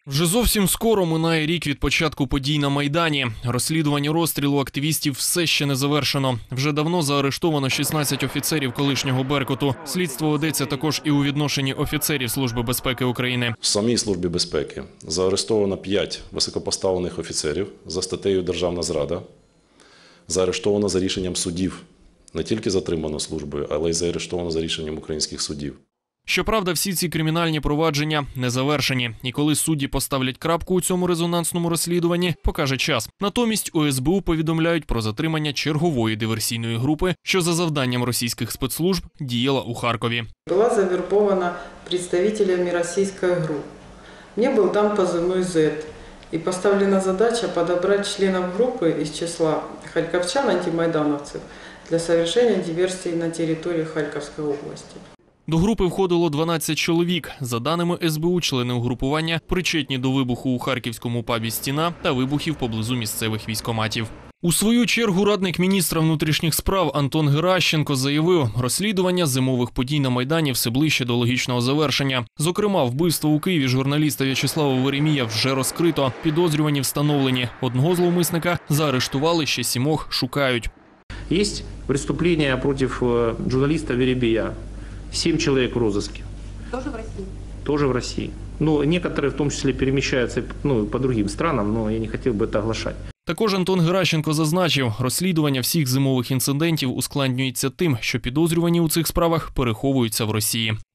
Вже зовсім скоро минає рік від початку подій на Майдані. Розслідування розстрілу активістів все ще не завершено. Вже давно заарештовано 16 офіцерів колишнього «Беркуту». Слідство ведеться також і у відношенні офіцерів Служби безпеки України. В самій Службі безпеки заарештовано 5 високопоставлених офіцерів за статтею «Державна зрада». Заарештовано за рішенням судів. Не тільки затримано службою, але й заарештовано за рішенням українських судів. Щоправда, всі ці кримінальні провадження не завершені. І коли судді поставлять крапку у цьому резонансному розслідуванні, покаже час. Натомість у СБУ повідомляють про затримання чергової диверсійної групи, що за завданням російських спецслужб діяла у Харкові. Була завербована представителями російської групи. Мені був дан позывной Z. І поставлена задача подобрати членів групи із числа харківчан-антимайдановців для совершення диверсії на території Харківської області. До групи входило 12 чоловік. За даними СБУ, члени угрупування причетні до вибуху у харківському пабі «Стіна» та вибухів поблизу місцевих військкоматів. У свою чергу радник міністра внутрішніх справ Антон Геращенко заявив, розслідування зимових подій на Майдані все ближче до логічного завершення. Зокрема, вбивство у Києві журналіста В'ячеслава Веремія вже розкрито. Підозрювані встановлені. Одного зловмисника заарештували, ще 7 шукають. Є преступлення проти журналіста Веремія. 7 человек в розыске. Тоже в России? Тоже в России. Ну, некоторые в том числе перемещаются по другим странам, но я не хотел бы это оглашать. Також Антон Геращенко зазначив, розслідування всіх зимових інцидентів ускладнюється тим, що підозрювані у цих справах переховуються в Росії.